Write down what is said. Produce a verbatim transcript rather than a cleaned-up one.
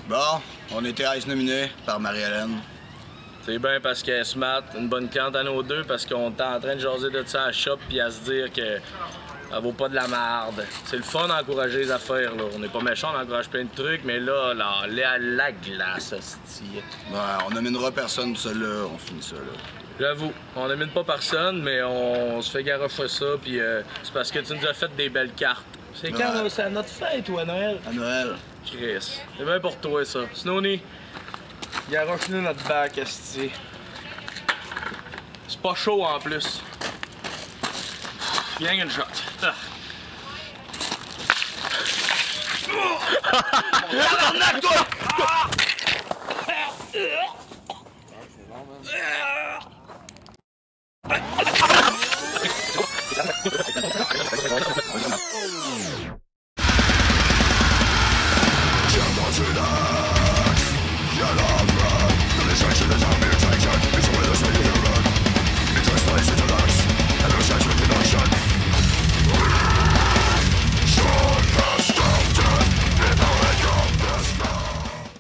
Bon, on était Ice nominé par Marie-Hélène. C'est bien parce qu'elle est smart, une bonne cliente à nos deux, parce qu'on est en train de jaser de ça à la shop puis à se dire que elle vaut pas de la merde. C'est le fun d'encourager les affaires, là. On n'est pas méchants, on encourage plein de trucs, mais là, là, là la glace, hostie. Ouais, on nominera personne, ça là, on finit ça là. J'avoue, on nomine pas personne, mais on se fait garocher ça, puis euh, c'est parce que tu nous as fait des belles cartes. C'est quand, Ouais. là? C'est à notre fête ou à Noël? À Noël. Chris, c'est bien pour toi, ça. Snowy, garoche-nous notre bac, esti. C'est pas chaud, en plus. Viens une shot. Ah.